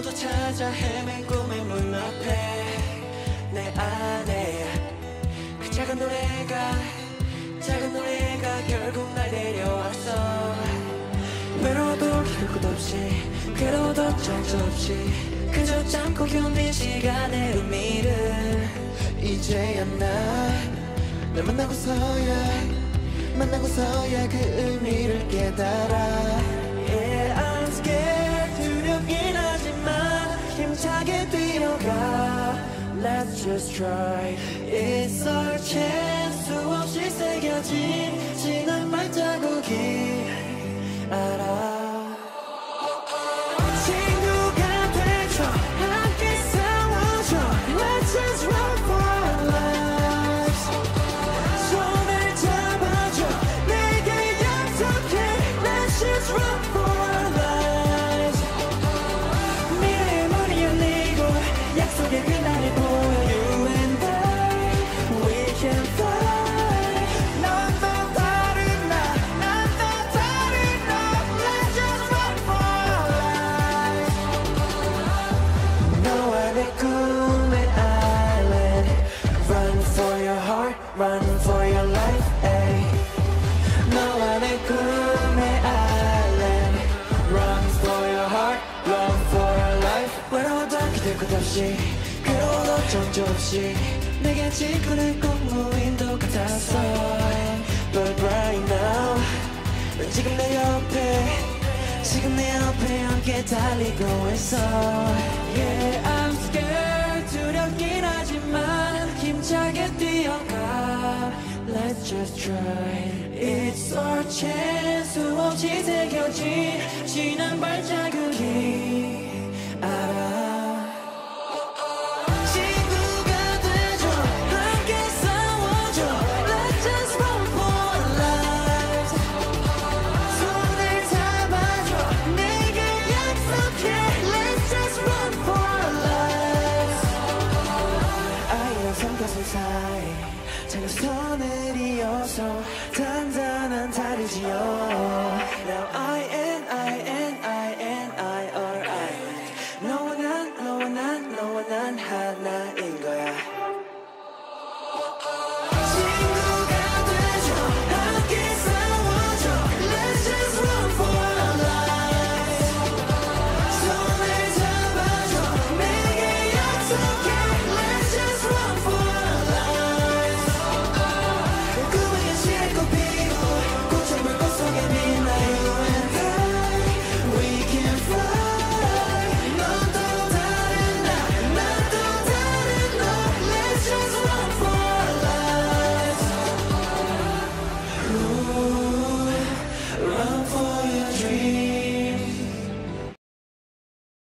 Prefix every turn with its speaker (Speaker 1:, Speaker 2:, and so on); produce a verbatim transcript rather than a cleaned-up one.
Speaker 1: 너도 찾아 헤맨 꿈의 문 앞에 내 안에 그 작은 노래가 작은 노래가 결국 날 데려왔어. 외로워도 기댈 곳 없이 괴로워도 정처 없이 그저 참고 견딘 시간의 의미를
Speaker 2: 이제야 날 만나고서야 만나고서야 그 의미를 깨달아.
Speaker 1: Yeah, I'm scared 두렵긴 하지만 힘차게 뛰어가. Let's just try. It's our chance. 수없이 새겨진 지난 발자국이 알아. 친구가 돼줘 함께 싸워줘. Let's just run for our lives. 손을 잡아줘 내게 약속해. Let's just run for our lives. 미래의 문이 열리고 약속의 그날을 보여. You and I, we can fly. 넌 더 다른 나, 난 더 다른 너. Let's just run for our lives. 너와 내 꿈의 island. Run for your heart, run for your life. ay. 너와 내 꿈의 island. Run for your heart, run for your life. 외로워도 기댈 곳 없이 괴로워도 정처 없이 내게 지구는 꼭 무인도 같았어. But right now 넌 지금 내 옆에 지금 내 옆에 함께 달리고 있어. Yeah, I'm scared 두렵긴 하지만 힘차게 뛰어가. Let's just try. It's our chance. 수없이 새겨진 지난 발자국이 알아. 친구가 돼줘 함께 싸워줘. Let's just run for our lives. 손을 잡아줘 내게 약속해. Let's just run for our lives. 아이랑 성가슴 사이 작은 선을 이어서 단단한 다리 지어.